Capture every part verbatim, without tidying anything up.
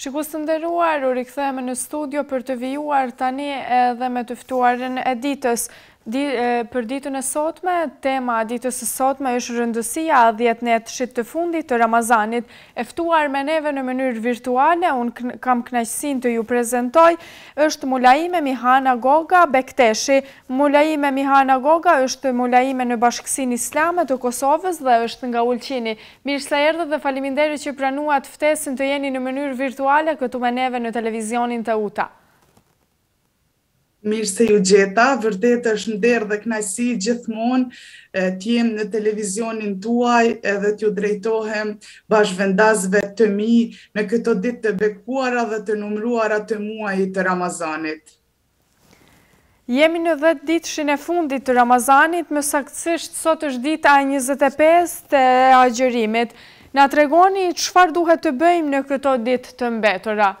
Shikues të nderuar, u rikthehemi në studio për të vijuar tani edhe me të ftuarin e ditës. Di, e, për ditën e sotme, tema e ditës së sotme është rëndësia e dhjetë netëshit të fundit të Ramazanit. E ftuar me neve në mënyrë virtuale, unë kam kënaqësinë të ju prezantoj, është Mulaime Mihana Goga Bekteshi. Mulaime Mihana Goga është Mulaime në Bashkësinë Islame të Kosovës dhe është nga Ulqini. Mirë se erdhët dhe faleminderit që pranuat ftesën të jeni në mënyrë virtuale këtu me neve në televizionin të U T A. Mirë se ju gjeta, vërtet është nder dhe kënaqësi gjithmonë të jem në televizionin tuaj edhe t'ju drejtohem bashkëvendasve të mi në këto ditë të bekuara dhe të numëruara të muajit të Ramazanit. Jemi në dhjetë ditëshin e fundit të Ramazanit, më saktësisht sot është dita e njëzet e pesë e agjërimit. Na tregoni çfarë duhet të bëjmë në këto ditë të mbetura?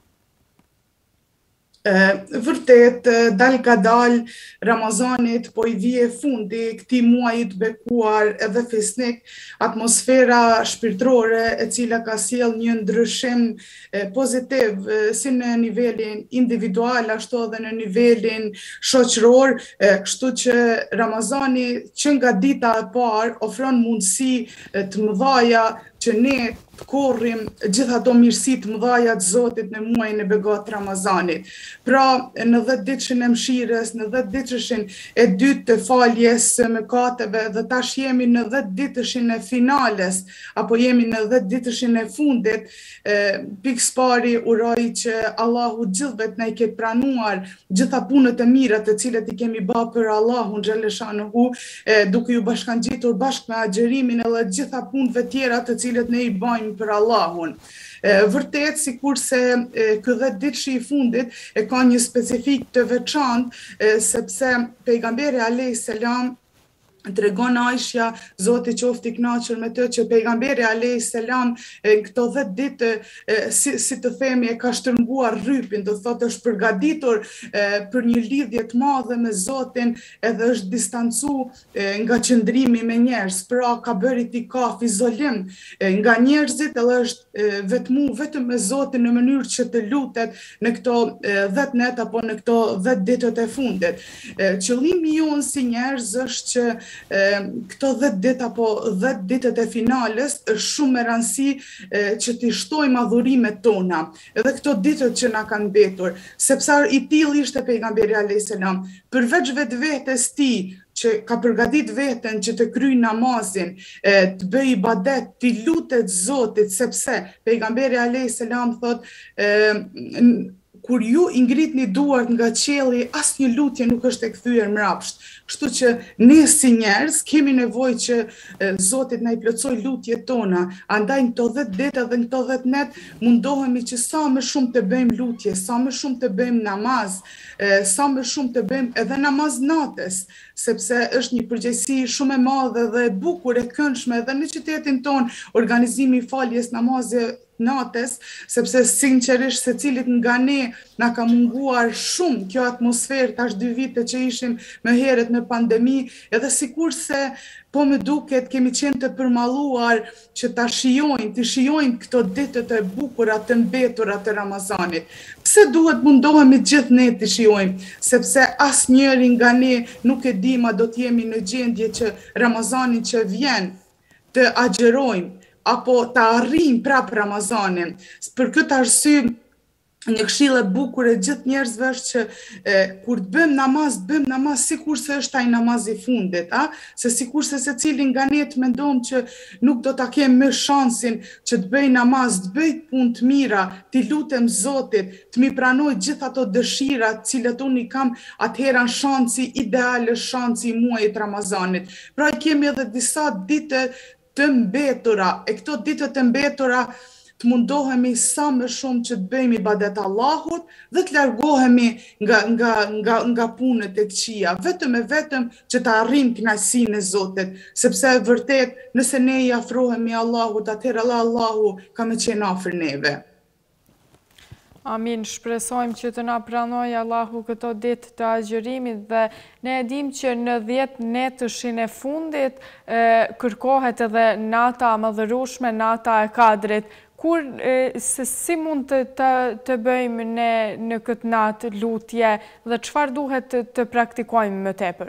Vërtet, dal ka dal Ramazanit, po i vije fundi këtij muaji të bekuar edhe fesnik, atmosfera shpirtërore e cila ka sjell një ndryshim pozitiv si në nivelin individual ashtu edhe në nivelin shoqëror, kështu që Ramazani që nga dita e parë ofron mundësi të mëdha që ne të korrim gjitha ato mirësi të mëdha të Zotit në muajin e begatë Ramazanit. Pra, në dhjetë ditëshin e mshirës, në dhjetë ditëshin e dytë të faljes së mëkateve dhe tash jemi në dhjetë ditëshin e finales, apo jemi në dhjetë ditëshin e fundit, pikës pari uroj që Allahu gjithëve të na i ketë pranuar gjitha punët e mira të cilët i kemi bërë për Allahun xhaleshanuhu, duke ju bashkangjitur bashkë me agjërimin edhe gjitha punëve tjera të cilët ne i bëjmë për Allahun. Vërtet, sikur se ky dhjetë ditëshi i fundit e ka një specifik të veçantë, sepse pejgamberi alayhis salam tregon Aisha, Zoti qoftë i kënaqur me të, që pejgamberi alayhis salam në këto dhjetë ditë si, si të themi e ka shtrënguar rrypin, do thotë është përgatitur për një lidhje të madhe me Zotin edhe është distancu nga qëndrimi me njerëz, pra ka bërë itikaf, izolim nga njerëzit edhe është vetmu vetëm me Zotin në mënyrë që të lutet në këto dhjetë net apo në këto dhjetë ditët e fundit. Qëllimi jonë si njerëz është që këto dhjetë ditë apo dhjetë ditët e finales është shumë e rëndësishme që t'i shtojmë adhurimet tona, edhe këto ditët që na kanë mbetur, sepse i tillë ishte pejgamberi alayhis salam, përveç vetvetes tij që ka përgatit veten që të kryej namazin, të bëj ibadet, të lutet Zotit, sepse pejgamberi alayhis salam thotë kur ju i ngritni duart nga qielli, asnjë lutje nuk është e kthyer mbrapsht. Kështu që ne si njerëz kemi nevojë që Zoti na i plotësoj lutjet tona. Andaj në këto dhjetë ditë dhe në këto dhjetë net mundohemi që sa më shumë të bëjmë lutje, sa më shumë të bëjmë namaz, sa më shumë të bëjmë edhe namaz natës, sepse është një përgjegjësi shumë e madhe dhe e bukur e këndshme edhe në qytetin ton organizimi i faljes namazit natës, sepse sinqerisht secilit nga ne na ka munguar shumë kjo atmosferë tash dy vite që ishim më herët në pandemi, edhe sikur se po më duket kemi qenë të përmalluar që ta shijojmë, të shijojmë këto ditët e bukura të mbetura të Ramazanit. Pse duhet mundohemi gjithë ne të shijojmë? Sepse asnjëri nga ne nuk e di ma do të jemi në gjendje që Ramazanin që vjen të agjerojmë apo të arrijmë prapë Ramazanin. Për këtë arsye, një këshill e bukur e gjithë njerëzve është që e, kur të bëjmë namaz, të bëjmë namaz sikur se është ai namazi i fundit, a? Se sikur se secili nga ne të mendojmë që nuk do ta kemë më shansin që të bëj namaz, të bëj punë të mira, të lutem Zotit, të mi pranoj gjithë ato dëshira të cilat unë i kam atëherë shansi ideal, shansi i muajit Ramazanit. Pra kemi edhe disa ditë të mbetura, e këto ditë të mbetura të mundohemi sa më shumë që të bëjmë ibadet Allahut dhe të largohemi nga, nga, nga, nga punët e këqija, vetëm e vetëm që të arrijmë kënaqësinë e Zotit, sepse vërtet nëse ne i afrohemi Allahut, atëherë Allahu ka më qenë afër neve. Amin, shpresojmë që të na pranoj Allahu këto ditë të agjërimit dhe ne e dim që në dhjetë netëshin e fundit e, kërkohet edhe nata mëdhërueshme, nata e Kadrit. kur, se si mund të, të, të bëjmë ne në këtë natë lutje dhe çfarë duhet të, të praktikojmë më tepër?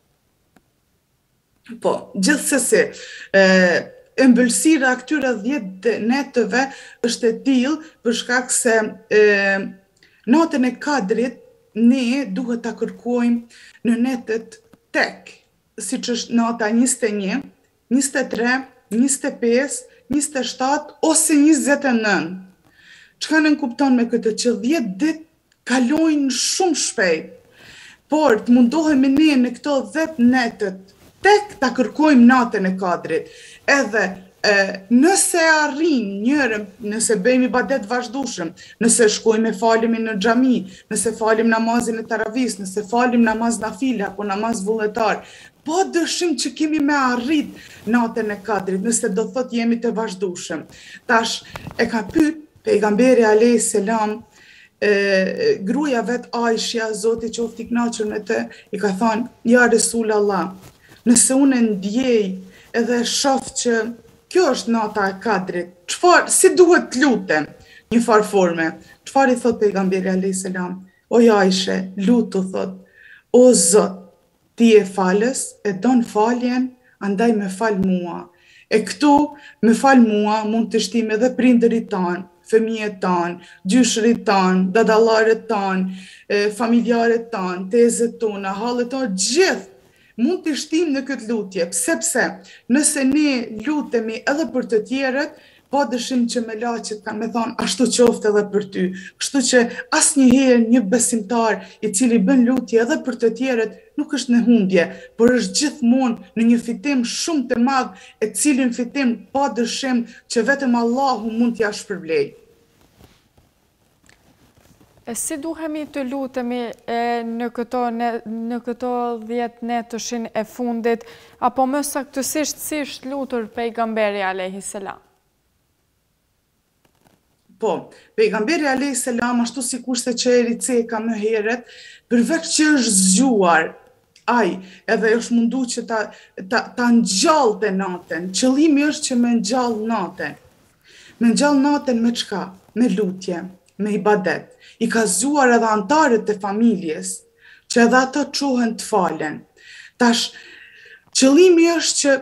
Po, gjithsesi, ëmbëlsira këtyre dhjetë netëve është e tillë për shkak se e, natën e Kadrit ne duhet ta kërkojmë në netet tek, siç është nata njëzet e një, njëzet e tre, njëzet e pesë, njëzet e shtatë ose njëzet e nëntë. Çka nënkupton me këtë që dhjetë ditë kalojnë shumë shpejt, por të mundohemi ne në këto dhjetë netët tek ta kërkojmë natën e Kadrit. Edhe e, nëse arrim njërën, nëse bëjmë ibadet vazhdueshëm, nëse shkojmë e falemi në xhami, nëse falim namazin e taravis, nëse falim namaz nafile apo namaz vullnetar, po dëshim që kemi me arrit natën e Kadrit, nëse do thot jemi të vazhdueshëm. Tash e ka pyet pejgamberi alayhis salam e, gruaja vet Aishja, Zoti qoftë i kënaqur me të, i ka thënë: "Ja Resul Allah, nëse unë ndjej edhe shoh që kjo është nata e Kadrit, çfarë, si duhet të lutem?" Një farë forme. Çfarë i thot pejgamberi alayhis salam? "O Aisha, lutu," thot, "o Zot, ti e falës, e don faljen, andaj me fal mua." E këtu, me fal mua, mund të shtim edhe prindërit tanë, fëmijët tanë, gjyshërit tanë, dadallaret tanë, familjarët tanë, tezet tona, hallet tona, gjithë mund të shtim në këtë lutje, sepse nëse ne lutemi edhe për të tjerët, pa dëshim që me laqet kanë me thonë ashtu qoftë edhe për ty. Kështu që asnjëherë një besimtar i cili bën lutje edhe për të tjerët nuk është në humbje, por është gjithmonë në një fitim shumë të madh, e cilin fitim pa dëshim që vetëm Allahu mund t'ja shpërblej. Si duhemi të lutemi e, në këto ne, në këto dhjetë netëshin e fundit, apo më saktësisht si është lutur pejgamberi alayhis salam? Po, pejgamberi alayhis salam, ashtu sikurse që e riceka më herët, përveç që është zgjuar, ai, edhe është mundu që ta, ta, ta ngjallte natën. Qëllimi është që me ngjall natën. Me ngjall natën me çka? Me lutje, me ibadet. I ka zgjuar edhe antarët e familjes, që edhe ato quhen të falen. Tash, qëllimi është që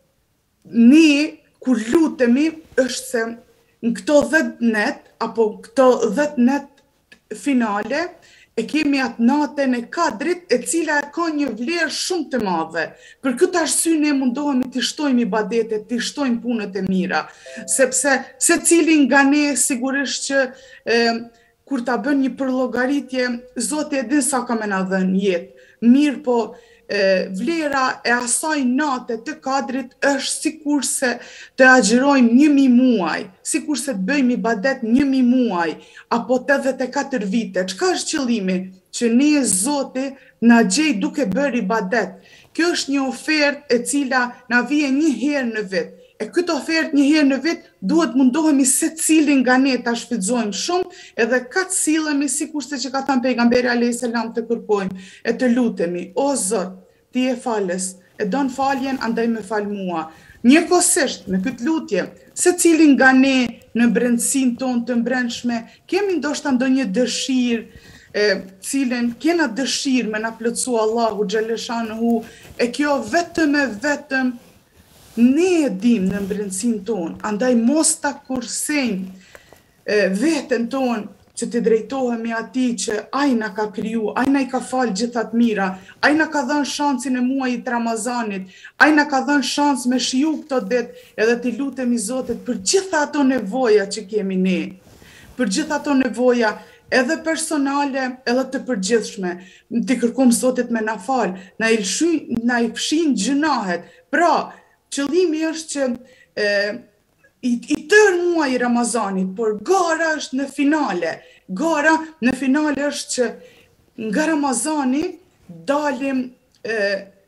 ne, kur lutemi, është se në këto dhjetë net, apo këto dhjetë net finale, e kemi atë natën e Kadrit, e cila ka një vlerë shumë të madhe. Për këtë arsye ne mundohemi të shtojmë ibadetet, të shtojmë punët e mira, sepse secili nga ne sigurisht që e, kur ta bën një përllogaritje, Zoti e din sa ka me na dhënë jetë. Mirë po, e, vlera e asaj nate të Kadrit është sikurse të agjërojmë një mijë muaj, sikurse të bëjmë ibadet një mijë muaj, apo tetëdhjetë e katër vite. Çka është qëllimi? Që ne Zoti na gjej duke bërë ibadet. Kjo është një ofertë e cila na vjen një herë në vit. E këtë ofertë një herë në vit duhet mundohemi secili nga ne ta shfrytëzojmë shumë, edhe ka të sillemi sikurse që ka thënë pejgamberi alayhis salam të kërkojmë e të lutemi: "O Zot, ti e falës, e don faljen, andaj me fal mua." Njëkohësisht me këtë lutje, secili nga ne në brendësinë tonë të brendshme kemi ndoshta ndonjë dëshirë, e cilën kena dëshirë me na plotësua Allahu xhaleshanuhu, e kjo vetëm e vetëm ne e dim në brendësinë tonë, andaj mos ta kursejmë veten tonë që të drejtohemi atij që ai na ka kriju, ai na i ka falë gjithat mira, ai na ka dhënë shansin e muajit Ramazanit, ai na ka dhënë shans me shiju këto ditë, edhe t'i lutemi Zotit për gjitha ato nevoja që kemi ne, për gjitha ato nevoja edhe personale, edhe të përgjithshme. T'i kërkojmë Zotit me na falë, na i lshy, na i fshin gjunahet. Pra, qëllimi është që e, i, i tërë muaj i Ramazanit, por gara është në finale. Gara në finale është që nga Ramazani dalim, e,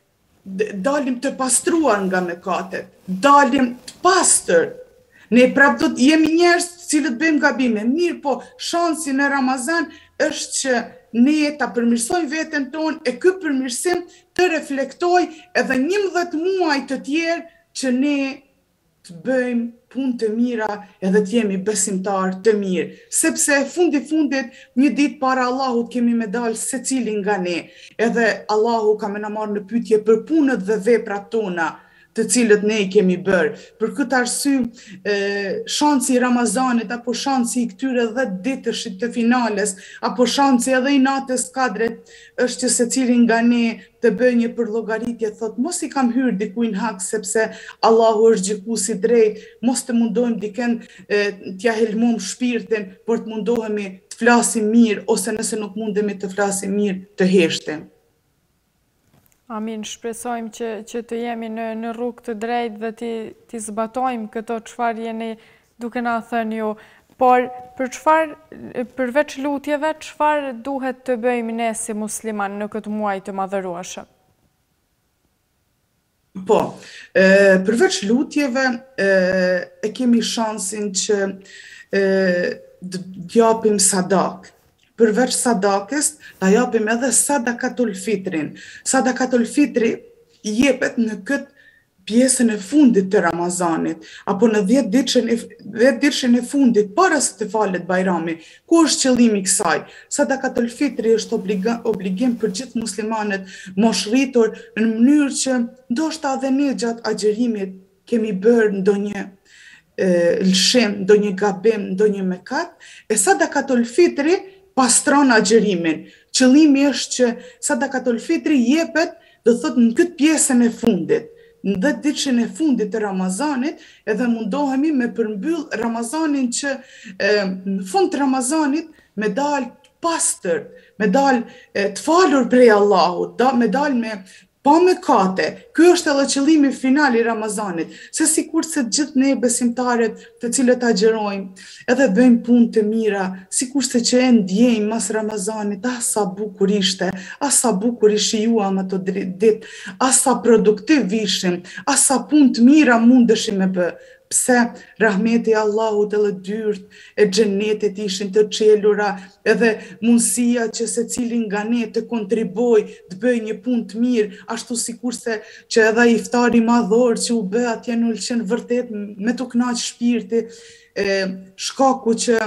dalim të pastruar nga mëkatet, dalim të pastër. Ne prapë do të jemi njerëz cilët bëjmë gabime, mirë po shansi në Ramazan është që ne ta përmirësojmë veten tonë, e ky përmirësim të reflektoj edhe njëmbëdhjetë muaj të tjerë që ne të bëjmë punë të mira edhe të jemi besimtar të mirë. Sepse fundi fundit, një ditë para Allahut kemi me dalë secili nga ne. Edhe Allahu ka me na marrë në pyetje për punët dhe veprat tona, të cilët ne i kemi bërë. Për këtë arsye, shansi i Ramazanit, apo shansi i këtyre dhjetë ditësh të finales, apo shansi edhe i natës kadret, është që secili nga ne të bëjë një përllogaritje, thot, mos i kam hyrë dikujt hak sepse Allahu është gjykuesi drejt, mos të mundohem dikën t'ja helmum shpirtin, por të mundohemi të flasim mirë, ose nëse nuk mundemi të flasim mirë, të heshtim. Amin, shpresojmë që, që të jemi në, në rrugë të drejtë dhe ti, ti zbatojmë këto çfarë jeni duke na thënë ju. Por për çfarë, përveç lutjeve, çfarë duhet të bëjmë ne si musliman në këtë muaj të madhërueshëm? Po, e, përveç lutjeve, e, e kemi shansin që e, t'japim sadak. Përveç sadakës, ta japim edhe sadakatul fitrin. Sadakatul fitri jepet në këtë pjesën e fundit të Ramazanit, apo në dhjetë ditëshin e fundit, para se të falet Bajrami. Ku është qëllimi i kësaj? Sadakatul fitri është obliga, obligim për gjithë muslimanët moshritur në mënyrë që ndoshta edhe ne gjatë agjerimit kemi bërë ndonjë lëshim, ndonjë gabim, ndonjë mëkat, e sadakatul fitri pastron agjerimin. Qëllimi është që sadakatul fitri jepet, do thot, në këtë pjesën e fundit, në dhjetë ditëshin e fundit të Ramazanit, edhe mundohemi me përmbyll Ramazanin që e, në fund të Ramazanit me dalë pastër, me dalë të falur prej Allahut, da, me dalë me pa mëkate. Ky është edhe qëllimi final i Ramazanit, se sikur se gjithë ne besimtarët të cilët agjerojmë, edhe bëjmë punë të mira, sikur se që e ndjejmë mas Ramazanit, ah sa bukur ishte, ah sa bukur i shijuam ato ditë, ah sa produktiv ishim, ah sa punë të mira mundeshim me bë. Pse rahmeti Allahut edhe dyrt e xhenetit ishin të çelura, edhe mundësia që secili nga ne të kontriboj, të bëjë një punë të mirë, ashtu sikurse që edhe iftari madhor që u bë atje në Ulqen vërtet me të kënaq shpirti, e, shkaku që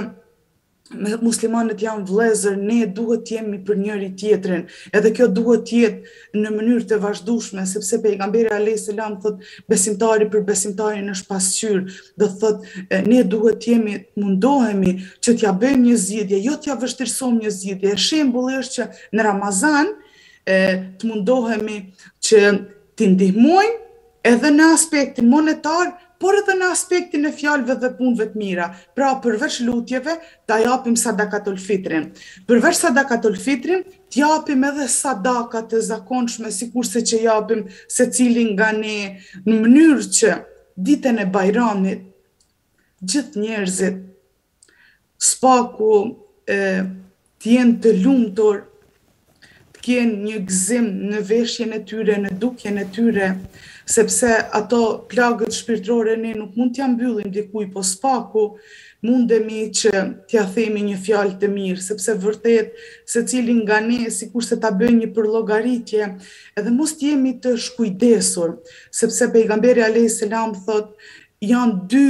muslimanët janë vëllezër, ne duhet jemi për njëri tjetrin, edhe kjo duhet jetë në mënyrë të vazhdueshme, sepse pejgamberi alayhis salam thot besimtari për besimtarin është pasqyrë, do thot ne duhet jemi, mundohemi që t'ja bëjmë një zgjidhje, jo t'ja vështirësojmë një zgjidhje. Shembulli është që në Ramazan e, të mundohemi që t'i ndihmojmë edhe në aspektin monetar, por edhe në aspektin e fjalëve dhe punëve të mira. Pra, përveç lutjeve, ta japim sadakatul fitrin. Përveç sadakatul fitrin, t'japim edhe sadakat të zakonshme, sikurse që japim secili nga ne, në mënyrë që ditën e Bajramit, gjithë njerëzit, spaku e, t'jenë të lumtur, t'kenë një gëzim në veshjen e tyre, në dukjen e tyre, sepse ato plagët shpirtërore ne nuk mund t'ja mbyllim dikuj, po spaku mundemi që t'ja themi një fjalë të mirë, sepse vërtet secili nga ne sikurse ta bëjë një përllogaritje, edhe mos t'jemi të shkujdesur, sepse pejgamberi alayhis salam thot janë dy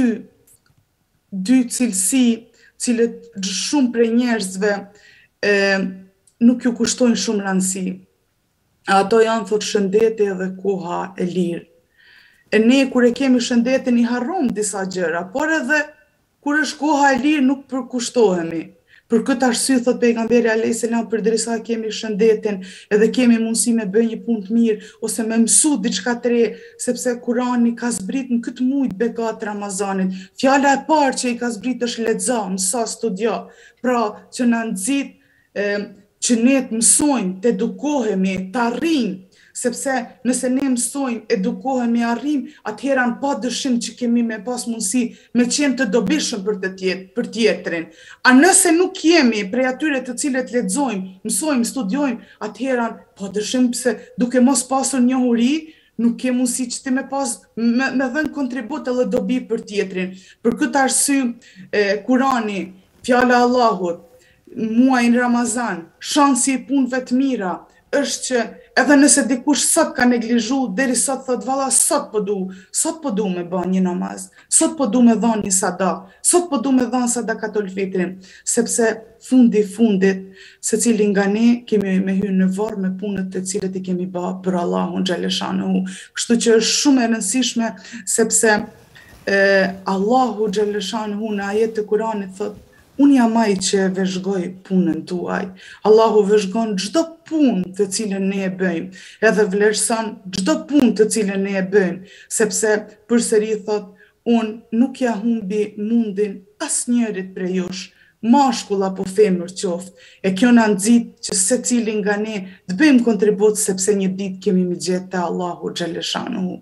dy cilësi, cilët shumë prej njerëzve e, nuk ju kushtojnë shumë rëndësi. Ato janë thot shëndeti dhe koha e lirë. E ne kur e kemi shëndetin i harrom disa gjëra, por edhe kur është koha e lirë nuk përkushtohemi. Për këtë arsye thot pejgamberi alayhis salam, përderisa kemi shëndetin edhe kemi mundësi me bëj një punë të mirë ose me mësu diçka të re, sepse Kurani ka zbrit në këtë muaj bekat Ramazanit. Fjala e parë që i ka zbrit është lexo, mëso, studio. Pra që na nxit e, që ne të mësojmë, të edukohemi, të arrijmë, sepse nëse ne mësojmë, edukohemi, arrijmë, atëherë pa dyshim që kemi me pas mundësi me qenë të dobishëm për të tjetë, për tjetrin. A nëse nuk jemi prej atyre të cilët lexojmë, mësojmë, studiojmë, atëherë pa dyshim pse duke mos pasur njohuri, nuk ke mundësi që ti me pas me, me dhënë kontribut edhe dobi për tjetrin. Për këtë arsye, Kurani, fjala e Allahut, muajin Ramazan, shansi i punëve të mira, është që edhe nëse dikush sot ka neglizhu, deri sot thot valla sot po du, sot po du me bën një namaz, sot po du me dhon një sadak, sot po du me dhon sadakatul fitrin, sepse fundi fundit secili nga ne kemi me hyrë në varr me punët të cilët i kemi bë për Allahun xhaleshanuhu. Kështu që është shumë e rëndësishme sepse e, Allahu xhaleshanuhu në ajet të Kuranit thot unë jam ai që vëzhgoj punën tuaj. Allahu vëzhgon çdo punë të cilën ne e bëjmë, edhe vlerëson çdo punë të cilën ne e bëjmë, sepse përsëri thot, unë nuk ja humbi mundin asnjërit prej jush, mashkull apo femër qoftë. E kjo na nxit që secili nga ne të bëjmë kontribut sepse një ditë kemi mi gjetë te Allahu xhaleshanuhu.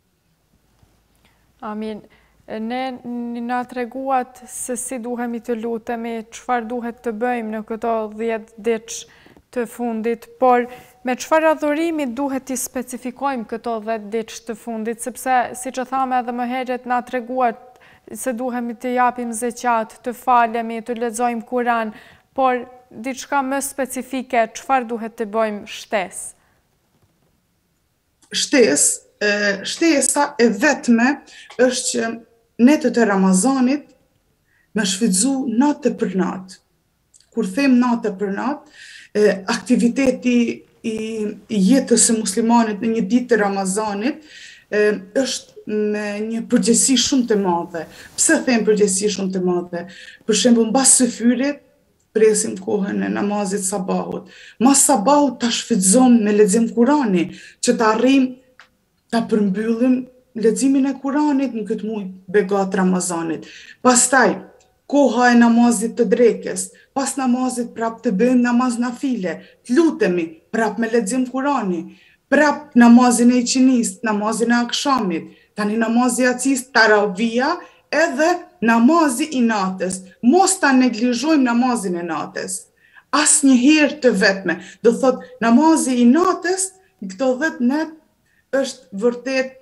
Amin. Ne na treguat se si duhemi të lutemi, çfarë duhet të bëjmë në këto dhjetë ditë të fundit, por me çfarë adhurimi duhet të specifikojmë këto dhjetë ditë të fundit, sepse siç e thamë edhe më herët na treguat se duhemi të japim zeqat, të falemi, të lexojmë Kur'an, por diçka më specifike, çfarë duhet të bëjmë shtesë? Shtesë, shtesa e vetme është që netët e Ramazanit me shfrytzu natë për natë. Kur them natë për natë, aktiviteti i jetës së muslimanit në një ditë të Ramazanit është me një përgjegjësi shumë të madhe. Pse them përgjegjësi shumë të madhe? Për shembull, mbas syfyrit presim kohën e namazit sabahut. Mas sabahut ta shfrytëzojmë me lexim Kurani, që të arrijmë ta përmbyllim leximin e Kuranit në këtë muaj begat Ramazanit. Pastaj, koha e namazit të drekës, pas namazit prap të bëjmë namaz nafile, të lutemi prap me lexim Kurani, prap namazin e iqinis, namazin e akşamit, tani namazi yacis, taravia, edhe namazi i natës. Mos ta neglizhojmë namazin e natës. Asnjëherë të vetme. Do thot, namazi i natës në këto dhjetë net është vërtet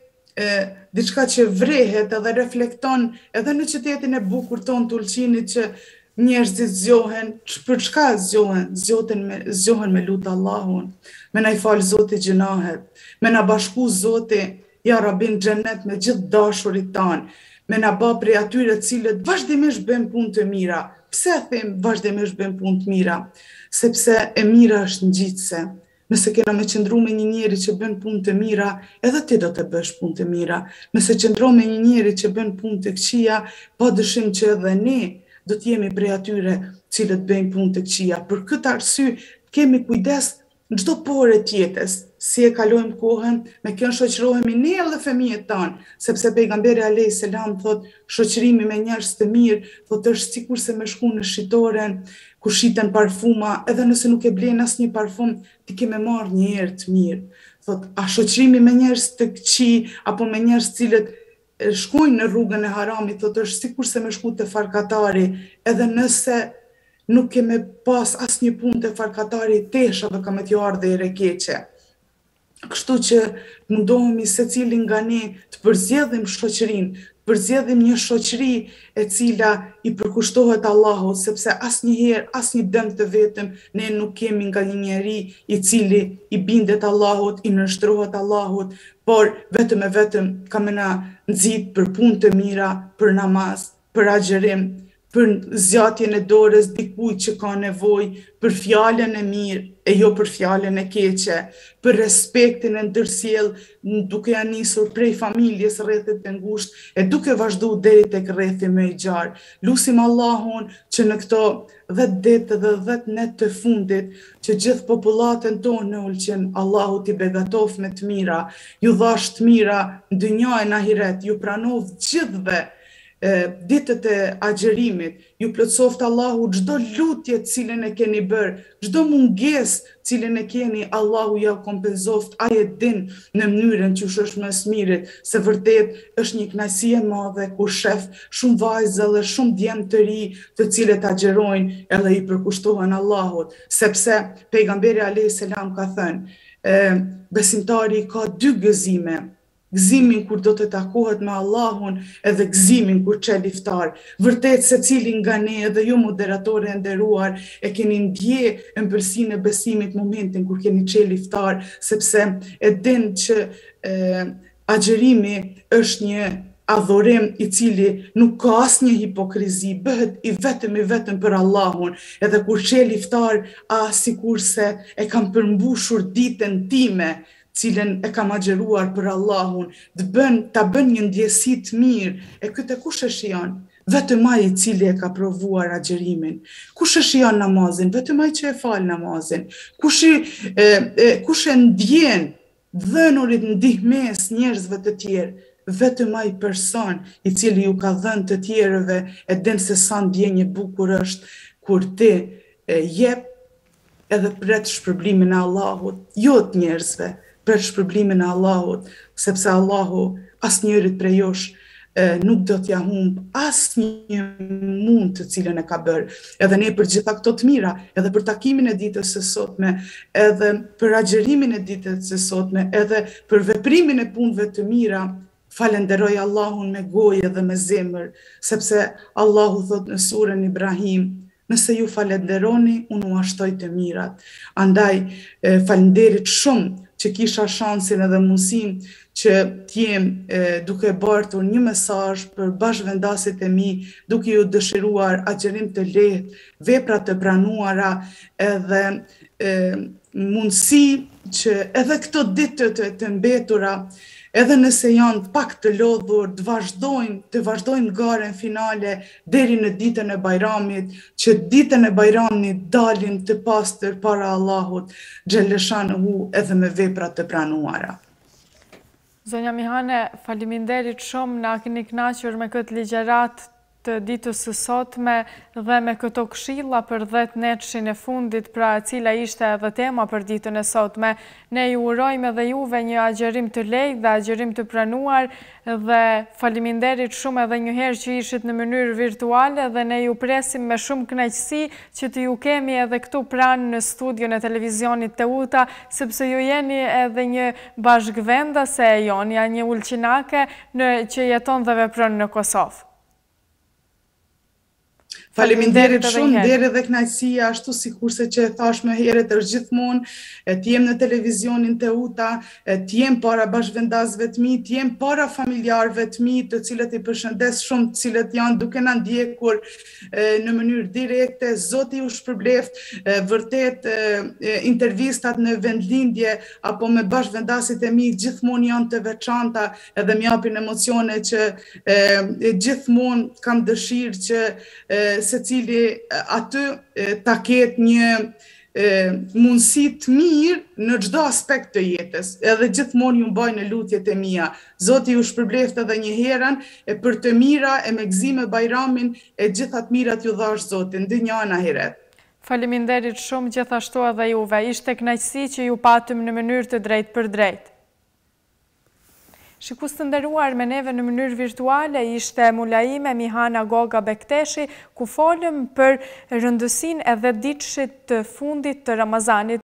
diçka që vrehet edhe reflekton edhe në qytetin e bukur ton të Ulqinit që njerëzit zgjohen, për çka zgjohen? Zgjohen me, zgjohen me lutë Allahun, me na i fal Zoti gjunahet, me na bashku Zoti ja Rabin xhennet me gjithë dashurit tanë, me na bë prej atyre cilët vazhdimisht bëjnë punë të mira. Pse them vazhdimisht bëjnë punë të mira? Sepse e mira është ngjitse. Nëse kena me qëndru me një njeri që bën punë të mira, edhe ti do të bësh punë të mira. Nëse qëndro me një njeri që bën punë të këqija, pa dyshim që edhe ne do të jemi prej atyre cilët bëjnë punë të këqija. Për këtë arsye kemi kujdes në çdo porë të jetës, si e kalojmë kohën, me kjo shoqërohemi ne edhe fëmijët tanë, sepse pejgamberi alayhis salam thot, shoqërimi me njerëz të mirë, thot është sikurse me shku në shitoren, ku shiten parfuma, edhe nëse nuk e blen asnjë parfum, ti ke me marrë një herë të mirë. Thot, a shoqërimi me njerëz të këqij apo me njerëz cilët shkojnë në rrugën e haramit, thot është sikurse me shku te farkatari, edhe nëse nuk ke me pas asnjë punë te farkatari, tesha dhe ka me t'ju ardhe ere keqe. Kështu që mundohemi secili nga ne të përzjedhim shoqërinë, përzjedhim një shoqëri e cila i përkushtohet Allahut, sepse asnjëherë, asnjë dëm të vetëm ne nuk kemi nga një njeri i cili i bindet Allahut, i nënshtrohet Allahut, por vetëm e vetëm ka me na nxit për punë të mira, për namaz, për agjerim, për zgjatjen e dorës dikujt që ka nevojë, për fjalën e mirë e jo për fjalën e keqe, për respektin e ndërsjell duke ja nisur prej familjes, rrethit të ngushtë e duke vazhduar deri tek rrethi më i gjarë. Lusim Allahun që në këto dhjetë ditë dhe dhjetë net të fundit që gjithë popullatën tonë në Ulqin Allahu t'i begatof me të mira, ju dhash të mira në dynjë e në ahiret, ju pranov gjithëve ditët e agjerimit, ju plotësoft Allahu çdo lutje cilën e keni bërë, çdo mungesë cilën e keni, Allahu ja kompenzoft, ai e din në mënyrën që është më së miri, se vërtet është një kënaqësi e madhe kur shef shumë vajzë dhe shumë djem të ri të cilët agjerojnë edhe i përkushtohen Allahut, sepse pejgamberi alayhis salam ka thënë, besimtari ka dy gëzime. gëzimin kur do të takohet me Allahun edhe gëzimin kur çel iftar. Vërtet se cilin nga ne edhe ju moderatore e nderuar e keni ndje ëmbëlsinë e besimit momentin kur keni çel iftar, sepse e din që e, agjerimi është një adhurim i cili nuk ka asnjë hipokrizi, bëhet i vetëm i vetëm për Allahun, edhe kur çel iftar, a sikurse e kam përmbushur ditën time, cilën e kam agjeruar për Allahun, të bën, ta bën një ndjesi të mirë, e këtë kush e shijon? Vetëm ai i cili e ka provuar agjerimin. Kush e shijon namazin? Vetëm ai që e fal namazin. Kush i, e, e, kush e ndjen dhënurit ndihmes njerëzve të tjerë? Vetëm ai person i cili ju ka dhënë të tjerëve e din se sa ndjenjë bukur është kur ti e, jep edhe pret shpërblimin e Allahut, jo të njerëzve, pret shpërblimin e Allahut, sepse Allahu asnjërit prej jush e, nuk do t'ja humb asnjë mund të cilën e ka bërë. Edhe ne për gjitha këto të mira, edhe për takimin e ditës së sotme, edhe për agjerimin e ditës së sotme, edhe për veprimin e punëve të mira, falenderoj Allahun me gojë dhe me zemër, sepse Allahu thot në surën Ibrahim, nëse ju falenderoni, unë u ashtoj të mirat. Andaj, falenderit shumë që kisha shansin edhe mundësin që t'jem duke bartur një mesazh për bashkëvendasit e mi, duke ju dëshiruar agjerim të lehtë, vepra të pranuara, edhe e, mundësi që edhe këto ditë të, të mbetura, edhe nëse janë pak të lodhur, të vazhdojnë, të vazhdojnë garen finale deri në ditën e Bajramit, që ditën e Bajramit dalin të pastër para Allahut, xhaleshanuhu edhe me vepra të pranuara. Zonja Mihane, faleminderit shumë, na keni kënaqur me këtë ligjërat të ditës së sotme dhe me këto këshilla për dhjetë netshin e fundit, pra e cila ishte edhe tema për ditën e sotme. Ne ju urojmë edhe juve një agjerim të lehtë dhe agjerim të pranuar dhe faleminderit shumë edhe një herë që ishit në mënyrë virtuale dhe ne ju presim me shumë kënaqësi që të ju kemi edhe këtu pranë në studion e televizionit Teuta, sepse ju jeni edhe një bashkëvendase e jonja, një ulqinake në, që jeton dhe vepron në Kosovë. Faleminderit shumë, deri dhe kënaqësia, ashtu sikurse që e thash më herët është gjithmonë, t'jem në televizionin Teuta, t'jem para bashkëvendasve të mi, t'jem para familjarëve të mi, të cilët i përshëndes shumë, të cilët janë duke na ndjekur në mënyrë direkte. Zoti ju shpërbleft, vërtet intervistat në vendlindje apo me bashkëvendasit e mi gjithmonë janë të veçanta edhe më japin emocione që gjithmonë kam dëshirë që se cili aty ta ketë një mundësi të mirë në çdo aspekt të jetës, edhe gjithmonë ju mbaj në lutjet e mia. Zoti ju shpërbleft edhe një herën e për të mira e me gëzim e Bajramin e gjitha të mirat ju dhash Zoti, ndinjana heret. Faleminderit shumë gjithashtu edhe juve. Ishte kënaqësi që ju patëm në mënyrë të drejtë për drejtë. Shikus të nderuar, me neve në mënyrë virtuale ishte mulaime Mihana Goga Bekteshi, ku folëm për rëndësinë edhe ditëshit të fundit të Ramazanit.